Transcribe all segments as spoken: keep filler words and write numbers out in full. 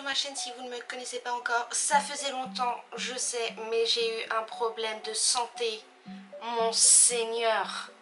ma chaîne si vous ne me connaissez pas encore. Ça faisait longtemps, je sais, mais j'ai eu un problème de santé. Mon Seigneur.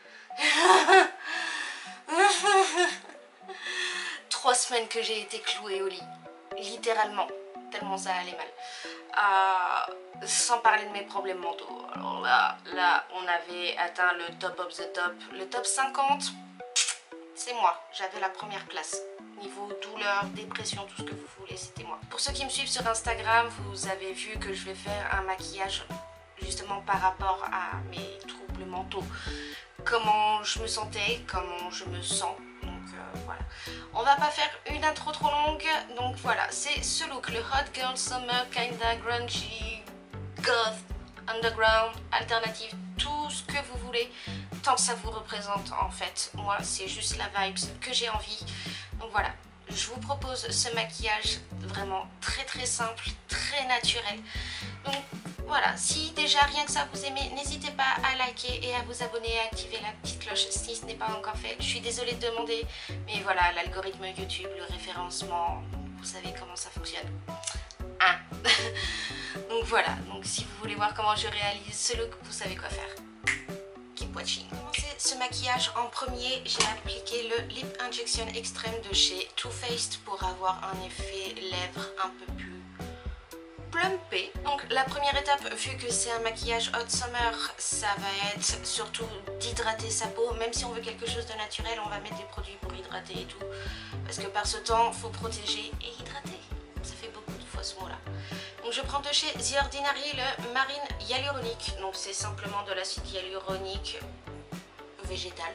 Trois semaines que j'ai été clouée au lit. Littéralement. Tellement ça allait mal. Euh, sans parler de mes problèmes mentaux. Alors là, là, on avait atteint le top of the top. Le top cinquante, c'est moi. J'avais la première place. Niveau douleur, dépression, tout ce que vous voulez, c'était moi. Pour ceux qui me suivent sur Instagram, vous avez vu que je vais faire un maquillage justement par rapport à mes troubles mentaux. Comment je me sentais, comment je me sens. Donc euh, voilà. On va pas faire une intro trop longue. Donc voilà, c'est ce look, le Hot Girl Summer, kinda grungy, goth, underground, alternative, tout ce que vous voulez. Tant que ça vous représente en fait. Moi, c'est juste la vibe que j'ai envie. Donc voilà, je vous propose ce maquillage vraiment très très simple, très naturel. Donc voilà, si déjà rien que ça vous aimez, n'hésitez pas à liker et à vous abonner et à activer la petite cloche si ce n'est pas encore fait. Je suis désolée de demander, mais voilà, l'algorithme YouTube, le référencement, vous savez comment ça fonctionne. Hein. Donc voilà, donc si vous voulez voir comment je réalise ce look, vous savez quoi faire. Keep watching. Pour commencer ce maquillage, en premier, j'ai appliqué le Lip Injection Extreme de chez Too Faced pour avoir un effet lèvres un peu plus plumpé. Donc la première étape, vu que c'est un maquillage hot summer, ça va être surtout d'hydrater sa peau. Même si on veut quelque chose de naturel, on va mettre des produits pour hydrater et tout. Parce que par ce temps, il faut protéger et hydrater. Ça fait beaucoup de fois ce mot-là. Donc je prends de chez The Ordinary le Marine Hyaluronique. Donc c'est simplement de l'acide hyaluronique végétal.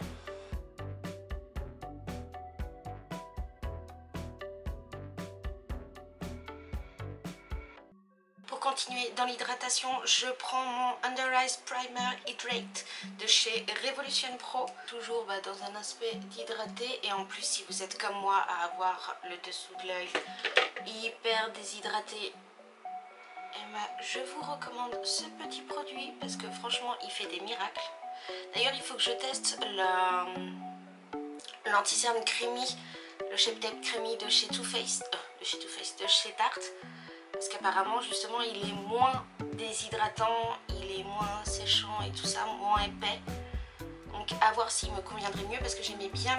Pour continuer dans l'hydratation, je prends mon Under Eyes Primer Hydrate de chez Revolution Pro. Toujours bah, dans un aspect d'hydrater. Et en plus, si vous êtes comme moi à avoir le dessous de l'œil hyper déshydraté, eh ben, je vous recommande ce petit produit parce que franchement il fait des miracles. D'ailleurs il faut que je teste l'anti-cerne creamy, le Shape Tape creamy de chez Too Faced, euh, de chez Too Faced, de chez Tarte, parce qu'apparemment justement il est moins déshydratant, il est moins séchant et tout ça, moins épais. Donc à voir s'il me conviendrait mieux parce que j'aimais bien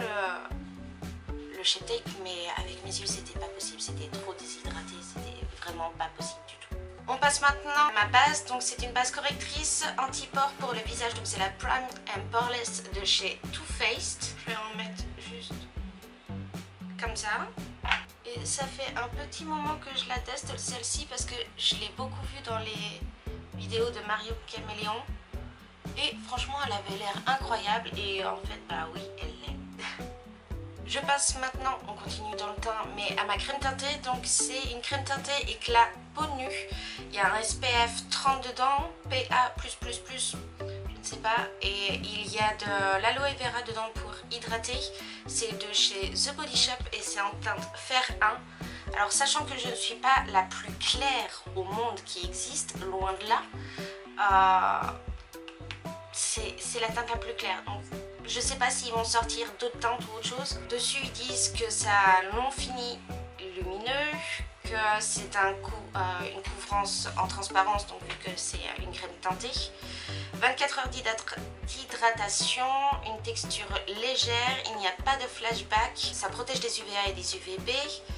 le, le Shape Tape, mais avec mes yeux c'était pas possible, c'était trop déshydraté, c'était vraiment pas possible du tout. On passe maintenant à ma base, donc c'est une base correctrice anti-pores pour le visage, donc c'est la Prime and Poreless de chez Too Faced. Je vais en mettre juste comme ça. Et ça fait un petit moment que je la teste celle-ci parce que je l'ai beaucoup vue dans les vidéos de Mario Caméléon. Et franchement elle avait l'air incroyable et en fait bah oui elle l'est. Je passe maintenant, on continue dans le teint, mais à ma crème teintée. Donc c'est une crème teintée éclat peau nue. Il y a un S P F trente dedans, P A plus plus plus, je ne sais pas. Et il y a de l'aloe vera dedans pour hydrater. C'est de chez The Body Shop et c'est en teinte fer un. Alors sachant que je ne suis pas la plus claire au monde qui existe, loin de là, euh, c'est la teinte la plus claire. Donc, je sais pas s'ils vont sortir d'autres teintes ou autre chose. Dessus ils disent que ça non fini lumineux, que c'est un coup, euh, une couvrance en transparence, donc vu que c'est une crème teintée. vingt-quatre heures d'hydratation, une texture légère, il n'y a pas de flashback, ça protège des U V A et des U V B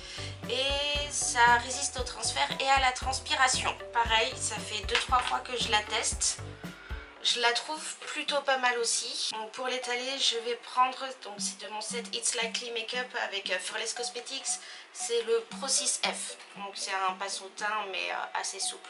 et ça résiste au transfert et à la transpiration. Pareil, ça fait deux trois fois que je la teste. Je la trouve plutôt pas mal aussi. Donc pour l'étaler, je vais prendre, donc c'est de mon set It's Likely Makeup avec Furless Cosmetics, c'est le Pro six F. Donc c'est un pinceau teint mais assez souple.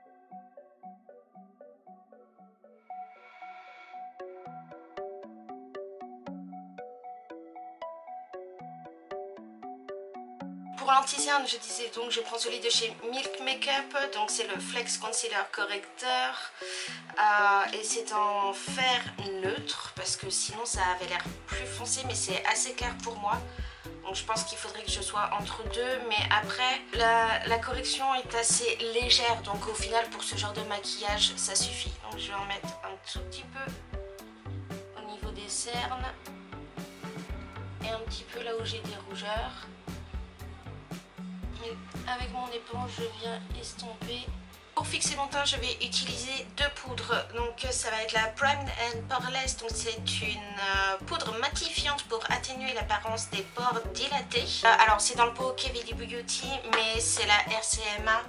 Pour l'anti-cerne, je disais donc je prends celui de chez Milk Makeup, donc c'est le Flex Concealer Correcteur euh, et c'est en fer neutre parce que sinon ça avait l'air plus foncé, mais c'est assez clair pour moi. Donc je pense qu'il faudrait que je sois entre deux, mais après la, la correction est assez légère, donc au final pour ce genre de maquillage ça suffit. Donc je vais en mettre un tout petit peu au niveau des cernes et un petit peu là où j'ai des rougeurs. Mais avec mon éponge, je viens estomper. Pour fixer mon teint, je vais utiliser deux poudres. Donc ça va être la Primed and Poreless. Donc c'est une euh, poudre matifiante pour atténuer l'apparence des pores dilatés. Euh, alors c'est dans le pot K V D Beauty, mais c'est la R C M A.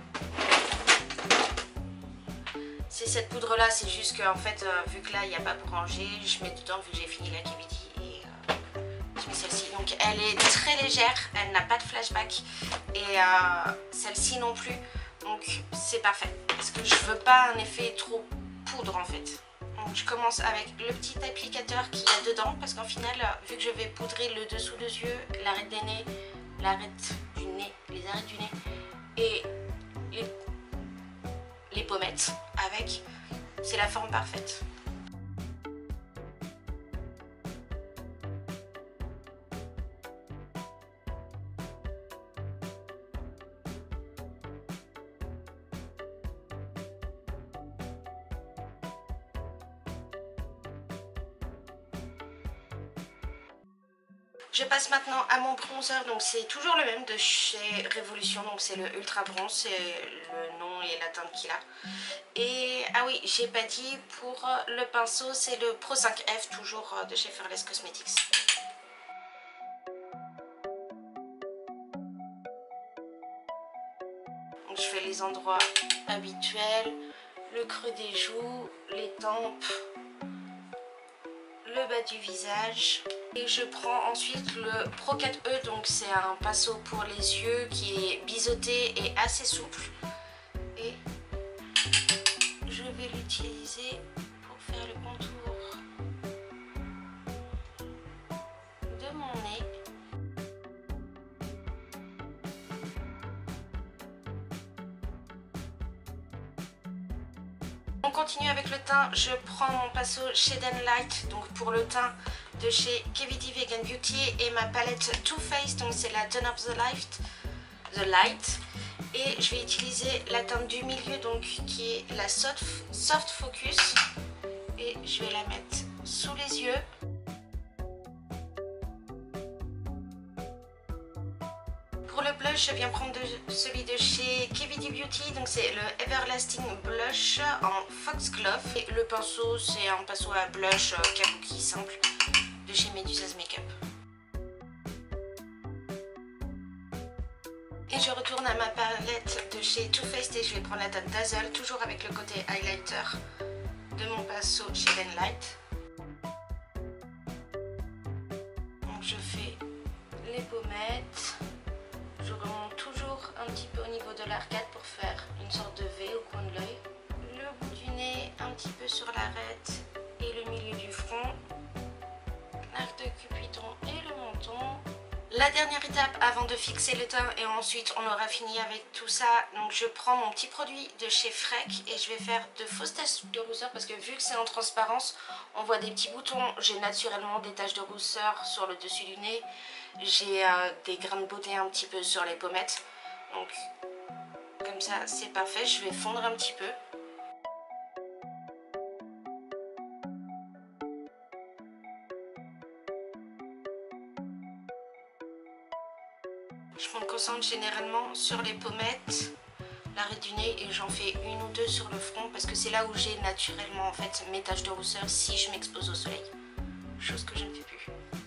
C'est cette poudre là, c'est juste que en fait, euh, vu que là il n'y a pas pour ranger, je mets dedans vu que j'ai fini la K V D et euh, je mets celle-ci. Donc elle est très légère, elle n'a pas de flashback et euh, celle-ci non plus. Donc c'est parfait parce que je veux pas un effet trop poudre en fait. Donc je commence avec le petit applicateur qu'il y a dedans parce qu'en final, vu que je vais poudrer le dessous des yeux, l'arête des nez, l'arête du nez, les arêtes du nez et les, les pommettes avec, c'est la forme parfaite. Je passe maintenant à mon bronzer, donc c'est toujours le même de chez Révolution, donc c'est le Ultra Bronze, c'est le nom et la teinte qu'il a. Et ah oui, j'ai pas dit, pour le pinceau, c'est le Pro cinq F, toujours de chez Fearless Cosmetics. Donc je fais les endroits habituels, le creux des joues, les tempes, le bas du visage. Et je prends ensuite le Pro quatre E, donc c'est un pinceau pour les yeux qui est biseauté et assez souple. Et je vais l'utiliser pour faire le contour de mon nez. On continue avec le teint, je prends mon pinceau Shade and Light, donc pour le teint de chez K V D Vegan Beauty et ma palette Too Faced, donc c'est la Turn Up the Light, the Light. Et je vais utiliser la teinte du milieu, donc qui est la Soft, Soft Focus. Et je vais la mettre sous les yeux. Pour le blush, je viens prendre de, celui de chez K V D Beauty, donc c'est le Everlasting Blush en Foxglove. Et le pinceau, c'est un pinceau à blush euh, kabuki simple de chez Medusa's Makeup. Et je retourne à ma palette de chez Too Faced et je vais prendre la teinte Dazzle, toujours avec le côté highlighter de mon pinceau Shade and Light. Donc je fais les pommettes. Je remonte toujours un petit peu au niveau de l'arcade pour faire une sorte de V au coin de l'œil. Le bout du nez, un petit peu sur l'arête et le milieu du front. L'arc de Cupidon et le menton. La dernière étape avant de fixer le teint et ensuite on aura fini avec tout ça. Donc je prends mon petit produit de chez Freck et je vais faire de fausses taches de rousseur parce que vu que c'est en transparence, on voit des petits boutons. J'ai naturellement des taches de rousseur sur le dessus du nez. J'ai euh, des grains de beauté un petit peu sur les pommettes. Donc comme ça c'est parfait. Je vais fondre un petit peu. Je me concentre généralement sur les pommettes, l'arrêt du nez et j'en fais une ou deux sur le front parce que c'est là où j'ai naturellement en fait mes taches de rousseur si je m'expose au soleil. Chose que je ne fais plus.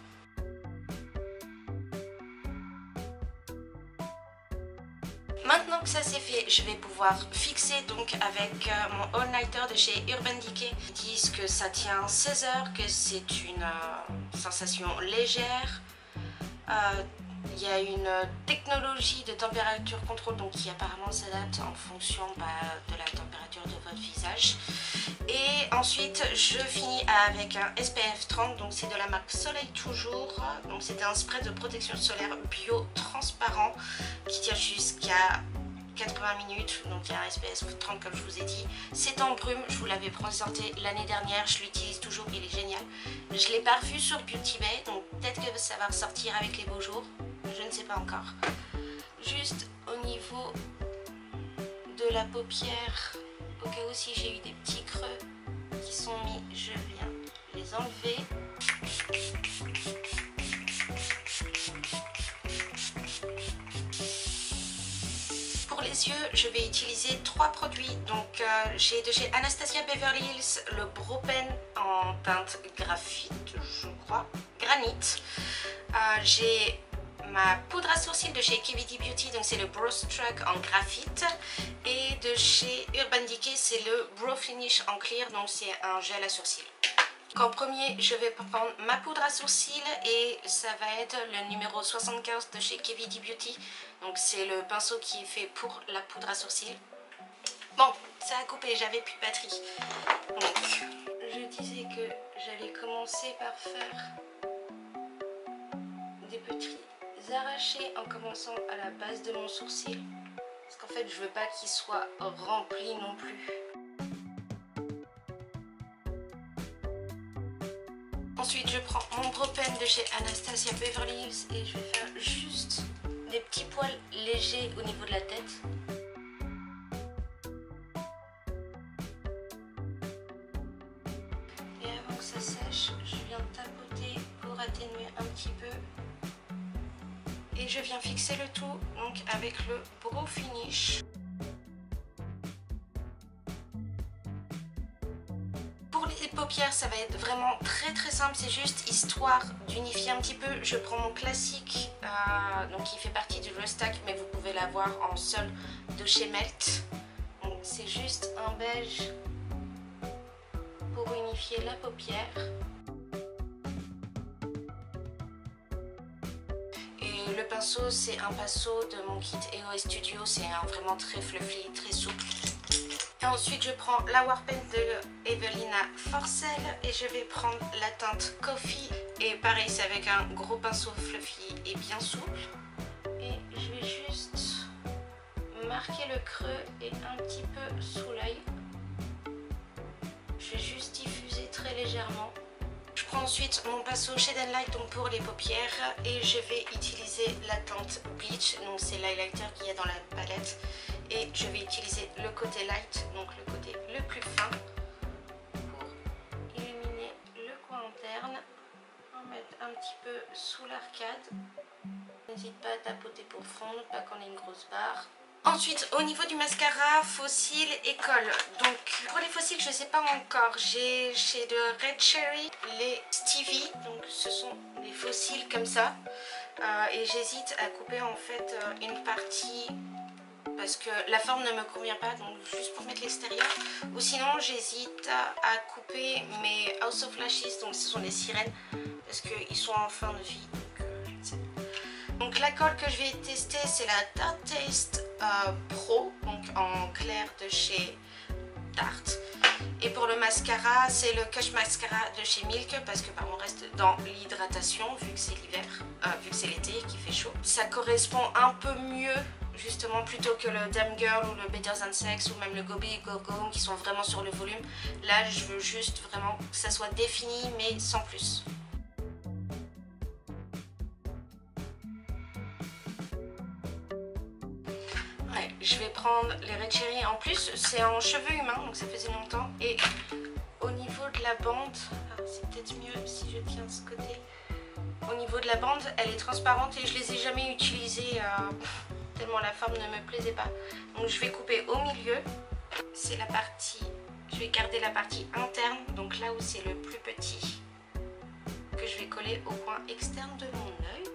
Maintenant que ça c'est fait, je vais pouvoir fixer donc avec euh, mon all-nighter de chez Urban Decay. Ils disent que ça tient seize heures, que c'est une euh, sensation légère. Euh, Il y a une technologie de température contrôle donc qui apparemment s'adapte en fonction bah, de la température de votre visage. Et ensuite je finis avec un S P F trente, donc c'est de la marque Soleil Toujours. Donc c'est un spray de protection solaire bio transparent qui tient jusqu'à quatre-vingts minutes, donc il y a un S P F trente comme je vous ai dit. C'est en brume, je vous l'avais présenté l'année dernière, je l'utilise toujours, il est génial. Je l'ai pas revu sur Beauty Bay, donc peut-être que ça va ressortir avec les beaux jours, je ne sais pas encore. Juste au niveau de la paupière, au cas où si j'ai eu des petits creux qui sont mis, je viens les enlever. les yeux, je vais utiliser trois produits. Donc euh, j'ai de chez Anastasia Beverly Hills le Brow Pen en teinte graphite, je crois, granit. Euh, j'ai ma poudre à sourcils de chez K V D Beauty, donc c'est le Brow Struck en graphite. Et de chez Urban Decay, c'est le Brow Finish en clear, donc c'est un gel à sourcils. En premier, je vais prendre ma poudre à sourcils et ça va être le numéro soixante-quinze de chez K V D Beauty. Donc c'est le pinceau qui est fait pour la poudre à sourcils. Bon, ça a coupé, j'avais plus de batterie. Donc, je disais que j'allais commencer par faire des petits arrachés en commençant à la base de mon sourcil. Parce qu'en fait, je veux pas qu'il soit rempli non plus. Ensuite, je prends mon Brow Pen de chez Anastasia Beverly Hills et je vais faire juste des petits poils légers au niveau de la tête. Et avant que ça sèche, je viens tapoter pour atténuer un petit peu. Et je viens fixer le tout donc avec le Brow Finish. Pour les paupières, ça va être vraiment très très simple, c'est juste histoire d'unifier un petit peu. Je prends mon classique, euh, donc qui fait partie du Restack, mais vous pouvez l'avoir en sol de chez Melt. Donc c'est juste un beige pour unifier la paupière. Et le pinceau, c'est un pinceau de mon kit E O S Studio, c'est un vraiment très fluffy, très souple. Et ensuite je prends la Warpen de Evelina Forcel et je vais prendre la teinte Coffee. Et pareil, c'est avec un gros pinceau fluffy et bien souple. Et je vais juste marquer le creux et un petit peu sous l'œil. Je vais juste diffuser très légèrement. Je prends ensuite mon pinceau Shade and Light donc pour les paupières et je vais utiliser la teinte Bleach, donc c'est l'highlighter qu'il y a dans la palette. Et je vais utiliser le côté light, donc le côté le plus fin, pour illuminer le coin interne. On va mettre un petit peu sous l'arcade. N'hésite pas à tapoter pour fondre, pas qu'on ait une grosse barre. Ensuite, au niveau du mascara, faux cils et colle. Donc, pour les faux cils, je ne sais pas encore. J'ai chez de Red Cherry les Stevie. Donc, ce sont des faux cils comme ça. Euh, et j'hésite à couper en fait une partie parce que la forme ne me convient pas, donc juste pour mettre l'extérieur. Ou sinon, j'hésite à, à couper mes House of Lashes. Donc, ce sont les sirènes parce qu'ils sont en fin de vie. Donc, euh, je ne sais pas. Donc la colle que je vais tester, c'est la Tarte Taste euh, Pro, donc en clair de chez Tarte. Et pour le mascara, c'est le Kush Mascara de chez Milk, parce que bah, on reste dans l'hydratation vu que c'est l'hiver, euh, vu que c'est l'été et qu'il fait chaud. Ça correspond un peu mieux justement plutôt que le Damn Girl ou le Better Than Sex ou même le Go Big Go Go qui sont vraiment sur le volume. Là, je veux juste vraiment que ça soit défini mais sans plus. Ouais, je vais prendre les Red Cherry en plus, c'est en cheveux humains donc ça faisait longtemps. Et au niveau de la bande, c'est peut-être mieux si je tiens de ce côté. Au niveau de la bande, elle est transparente et je les ai jamais utilisées euh, tellement la forme ne me plaisait pas. Donc je vais couper au milieu, c'est la partie, je vais garder la partie interne, donc là où c'est le plus petit, que je vais coller au coin externe de mon œil.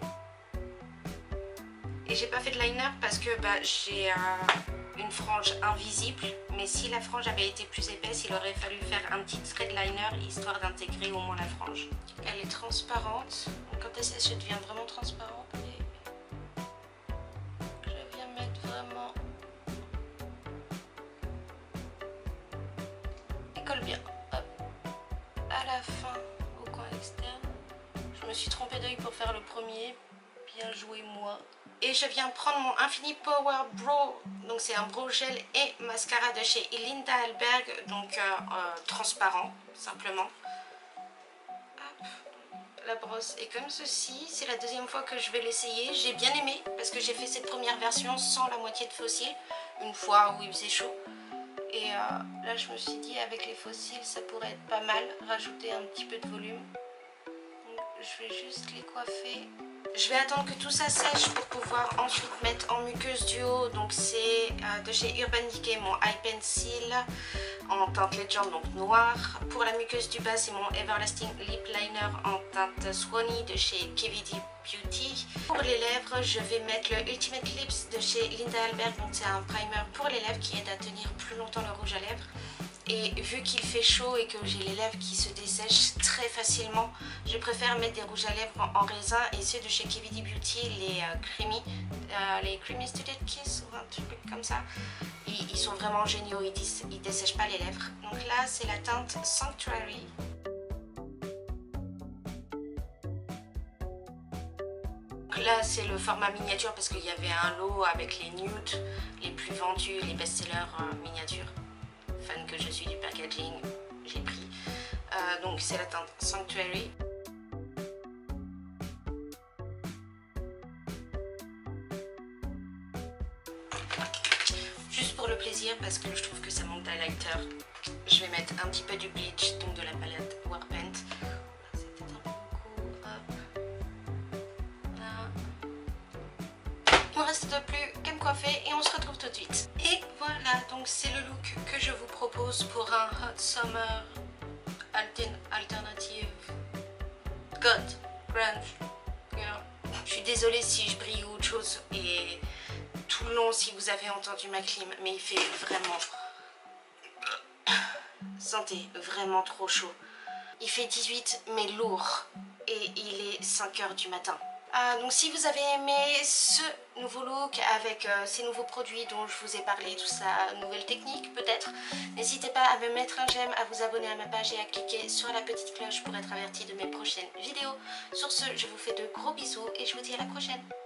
Et j'ai pas fait de liner parce que bah, j'ai euh, une frange invisible, mais si la frange avait été plus épaisse, il aurait fallu faire un petit trait de liner histoire d'intégrer au moins la frange. Elle est transparente, donc quand elle sèche, elle devient vraiment transparente. Et je viens mettre vraiment. Elle colle bien. Hop. À la fin, au coin externe. Je me suis trompée d'œil pour faire le premier. Bien joué moi. Et je viens prendre mon Infinity Power Brow, donc c'est un brow gel et mascara de chez Linda Alberg, donc euh, euh, transparent simplement. Hop. La brosse est comme ceci, c'est la deuxième fois que je vais l'essayer. J'ai bien aimé parce que j'ai fait cette première version sans la moitié de fossiles, une fois où il faisait chaud. Et euh, là je me suis dit avec les fossiles ça pourrait être pas mal, rajouter un petit peu de volume. Donc, je vais juste les coiffer. Je vais attendre que tout ça sèche pour pouvoir ensuite mettre en muqueuse du haut. Donc c'est euh, de chez Urban Decay mon Eye Pencil en teinte Legend, donc noir. Pour la muqueuse du bas, c'est mon Everlasting Lip Liner en teinte Swanee de chez K V D Beauty. Pour les lèvres, je vais mettre le Ultimate Lips de chez Linda Albert. Donc c'est un primer pour les lèvres qui aide à tenir plus longtemps le rouge à lèvres. Et vu qu'il fait chaud et que j'ai les lèvres qui se dessèchent très facilement, je préfère mettre des rouges à lèvres en, en raisin. Et ceux de chez K V D Beauty, les euh, Creamy, euh, les Creamy Studded Kiss ou un truc comme ça, ils, ils sont vraiment géniaux, ils, ils dessèchent pas les lèvres. Donc là, c'est la teinte Sanctuary. Donc là, c'est le format miniature parce qu'il y avait un lot avec les nudes les plus vendus, les best-sellers euh, miniatures. Fan que je suis du packaging, j'ai pris. Euh, donc c'est la teinte Sanctuary. Juste pour le plaisir, parce que je trouve que ça manque d'highlighter, je vais mettre un petit peu du bleach, donc de la palette Warpaint. C'est peut-être un peu beaucoup. Hop. Là. Il ne reste plus qu'à me coiffer et on se retrouve tout de suite. Et voilà, donc c'est le look que je vous propose pour un Hot Summer altern alternative God grunge girl. Je suis désolée si je brille ou autre chose et tout le long si vous avez entendu ma clim, mais il fait vraiment, sentez, vraiment trop chaud. Il fait dix-huit mais lourd et il est cinq heures du matin. Euh, donc si vous avez aimé ce nouveau look avec euh, ces nouveaux produits dont je vous ai parlé, tout ça, nouvelles techniques peut-être, n'hésitez pas à me mettre un j'aime, à vous abonner à ma page et à cliquer sur la petite cloche pour être averti de mes prochaines vidéos. Sur ce, je vous fais de gros bisous et je vous dis à la prochaine.